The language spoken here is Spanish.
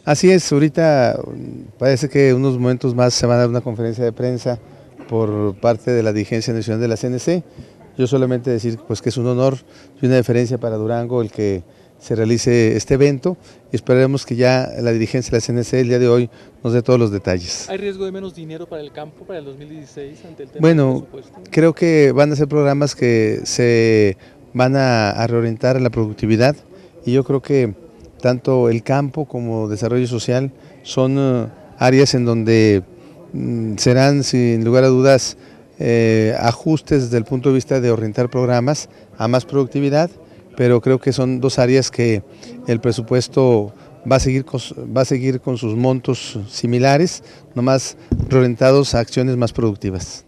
Así es, ahorita parece que en unos momentos más se va a dar una conferencia de prensa por parte de la dirigencia nacional de la CNC. Yo solamente decir pues que es un honor y una deferencia para Durango el que se realice este evento y esperaremos que ya la dirigencia de la CNC el día de hoy nos dé todos los detalles. ¿Hay riesgo de menos dinero para el campo para el 2016 ante el tema Bueno, del presupuesto? creo que van a ser programas que se van a reorientar a la productividad y yo creo que tanto el campo como desarrollo social son áreas en donde serán sin lugar a dudas ajustes desde el punto de vista de orientar programas a más productividad, pero creo que son dos áreas que el presupuesto va a seguir con sus montos similares, nomás reorientados a acciones más productivas.